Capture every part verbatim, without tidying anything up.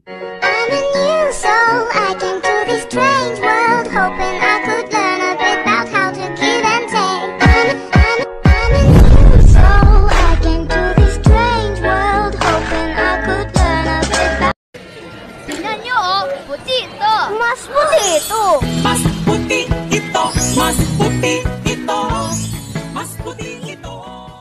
I'm a new soul, I came to this strange world, hoping I could learn a bit about how to kill and take. I'm, I'm, I'm a new soul, I came to this strange world, hoping I could learn a bit about. Tingnan nyo oh, puti ito. Mas puti ito. Mas puti ito, mas puti ito, mas puti ito.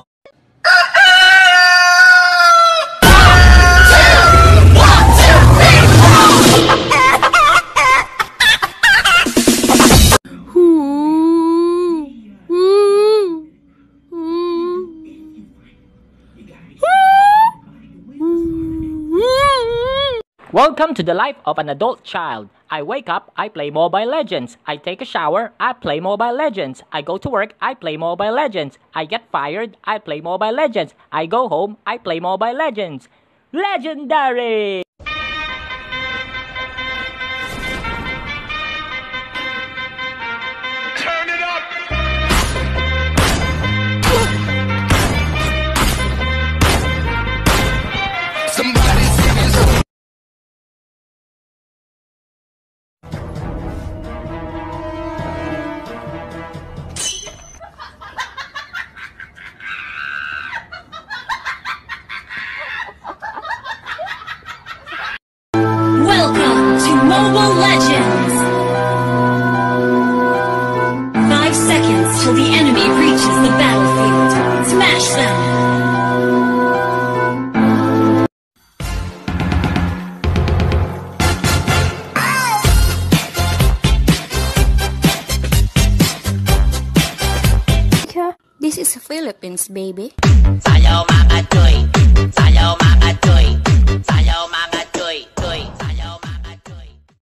Welcome to the life of an adult child. I wake up, I play Mobile Legends. I take a shower, I play Mobile Legends. I go to work, I play Mobile Legends. I get fired, I play Mobile Legends. I go home, I play Mobile Legends. Legendary! Turn it up! Somebody's singing some. Welcome to Mobile Legends! Five seconds till the enemy reaches the battlefield. Smash them! This is Philippines, baby. Sayaw mga choy, sayaw mga choy, sayaw mga